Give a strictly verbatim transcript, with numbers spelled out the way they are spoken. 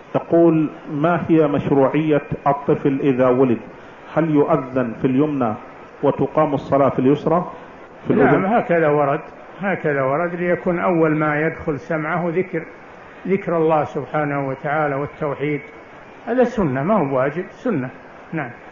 يقول: ما هي مشروعية الطفل إذا ولد؟ هل يؤذن في اليمنى وتقام الصلاة في اليسرى في نعم، الأذن؟ هكذا ورد هكذا ورد ليكون أول ما يدخل سمعه ذكر ذكر الله سبحانه وتعالى والتوحيد. هذا سنة، ما هو واجب، سنة. نعم.